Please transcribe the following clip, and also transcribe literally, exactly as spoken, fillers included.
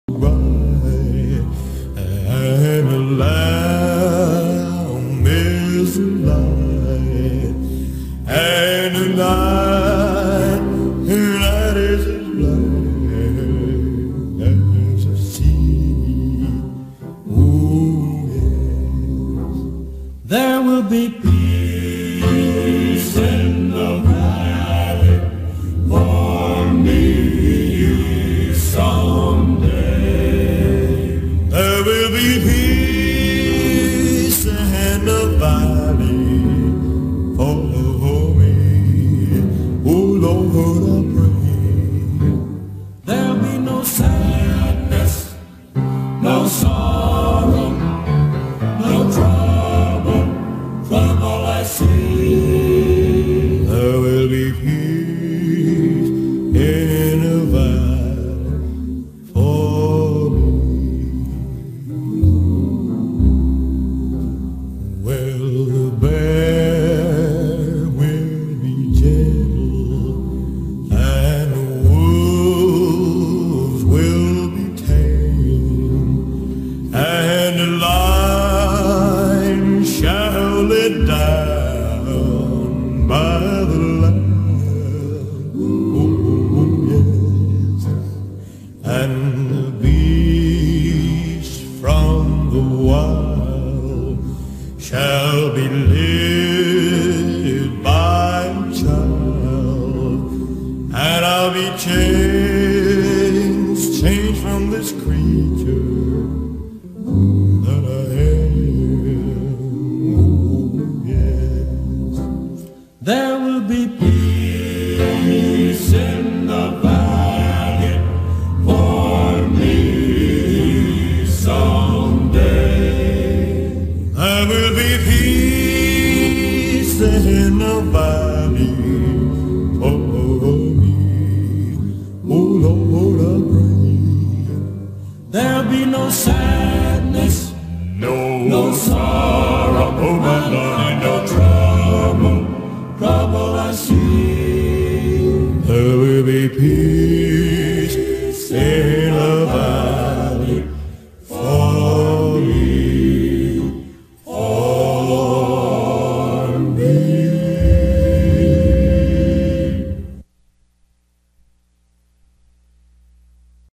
Right, and the Lamb is alive, and the night, the night is as black as the sea. Oh yes, there will be peace in the valley for me someday. There will be peace in the valley for me. Oh Lord, I pray. There'll be no sadness, no sorrow, no trouble, trouble I see. There will be peace in the valley for me. Well, the bear will be gentle, and the wolves will be tame, and the lion shall lay down by the lamb. Oh yes, and the beast from the wild shall be led by a child, and I'll be changed, changed from this creature that I am. Oh yes, there will be peace in the valley for me someday. There will be peace in the valley for me. Oh Lord, I pray. There'll be no sadness, no, no sorrow, oh my Lord, no trouble, trouble I see. There will be peace